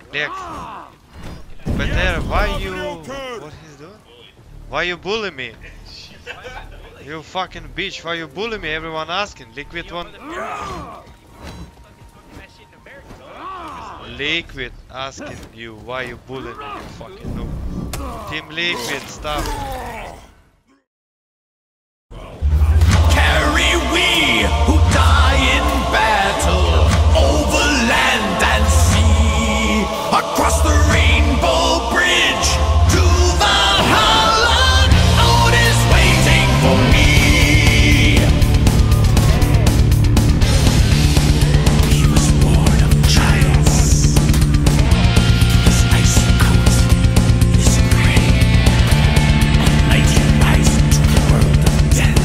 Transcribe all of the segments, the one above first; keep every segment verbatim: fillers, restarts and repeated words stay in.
Lex. But there, why you... What he's doing? Why you bully me? You fucking bitch, why you bully me? Everyone asking. Liquid one... Liquid asking you why you bully me, you fucking noob. Team Liquid, stop. Carry we who die in battle over land and sea, across the rainbow bridge to Valhalla. Odin's waiting for me. He was born of giants. His icy coat is gray. At night he rides into the world of death.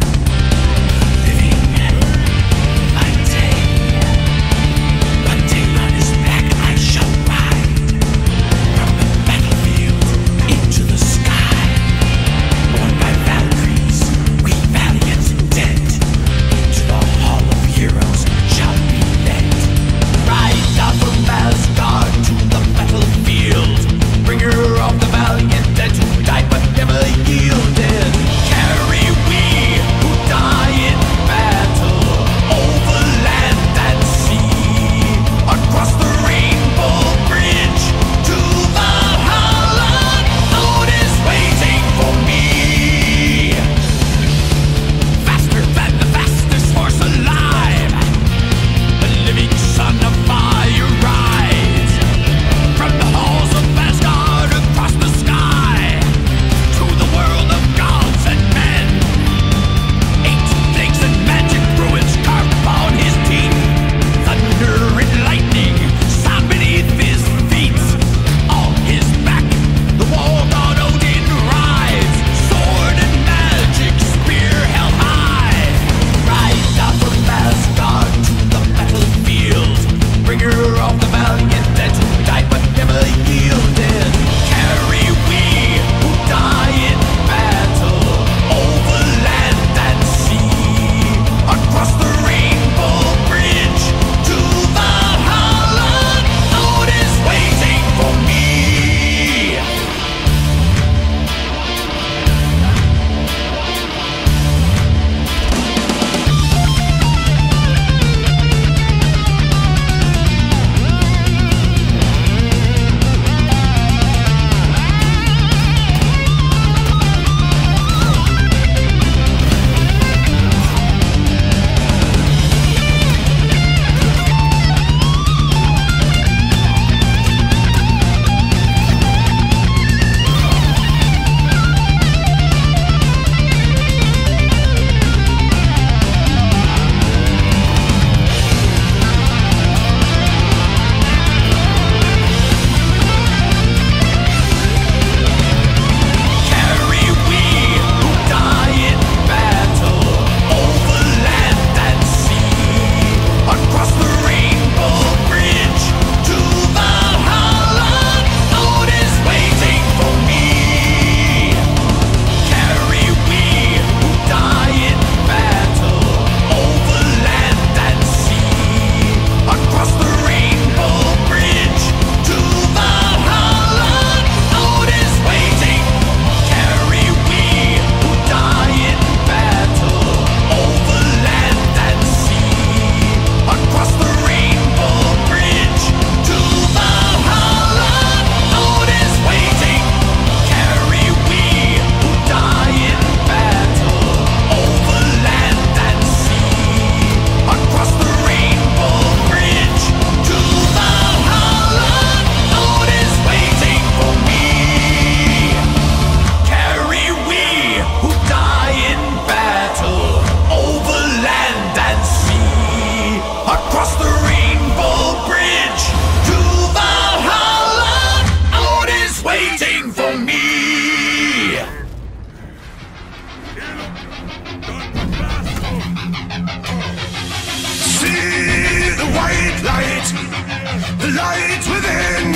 the light within.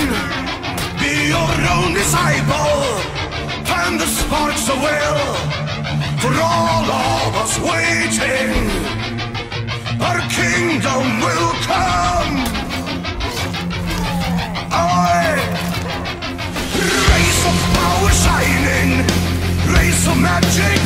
Be your own disciple, and the sparks of will. For all of us waiting, our kingdom will come. Our magic